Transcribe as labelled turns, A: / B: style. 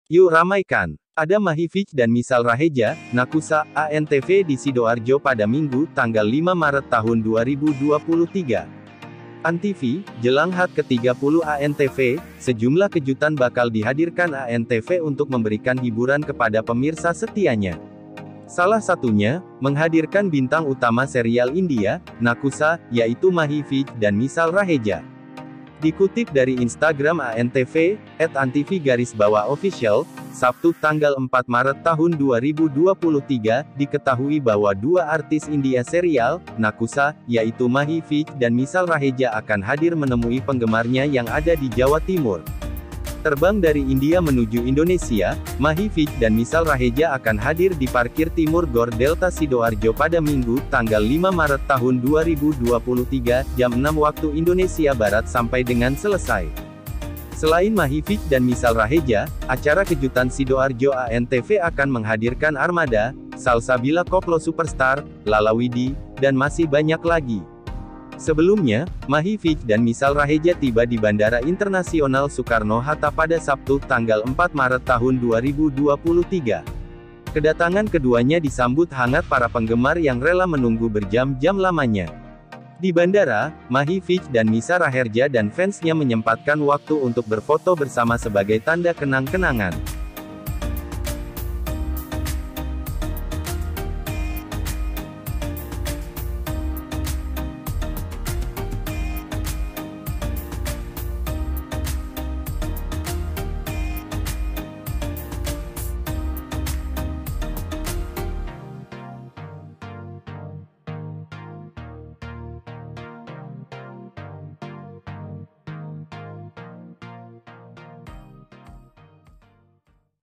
A: Yuk ramaikan. Ada Mahifij dan Misal Raheja, Nakusa, ANTV di Sidoarjo pada Minggu, tanggal 5 Maret tahun 2023. ANTV, jelang HUT ke-30 ANTV, sejumlah kejutan bakal dihadirkan ANTV untuk memberikan hiburan kepada pemirsa setianya. Salah satunya, menghadirkan bintang utama serial India, Nakusa, yaitu Mahifij dan Misal Raheja. Dikutip dari Instagram ANTV, @antv_official, Sabtu tanggal 4 Maret tahun 2023, diketahui bahwa dua artis India serial, Nakusa, yaitu Mahifij dan Misal Raheja akan hadir menemui penggemarnya yang ada di Jawa Timur. Terbang dari India menuju Indonesia, Mahifij dan Misal Raheja akan hadir di parkir Timur Gor Delta Sidoarjo pada Minggu, tanggal 5 Maret tahun 2023, jam 6 waktu Indonesia Barat sampai dengan selesai. Selain Mahifij dan Misal Raheja, acara kejutan Sidoarjo ANTV akan menghadirkan Armada, Salsabila Koplo Superstar, Lala Widi, dan masih banyak lagi. Sebelumnya, Mahifij dan Misal Raheja tiba di Bandara Internasional Soekarno-Hatta pada Sabtu, tanggal 4 Maret tahun 2023. Kedatangan keduanya disambut hangat para penggemar yang rela menunggu berjam-jam lamanya. Di bandara, Mahifij dan Misal Raheja dan fansnya menyempatkan waktu untuk berfoto bersama sebagai tanda kenang-kenangan.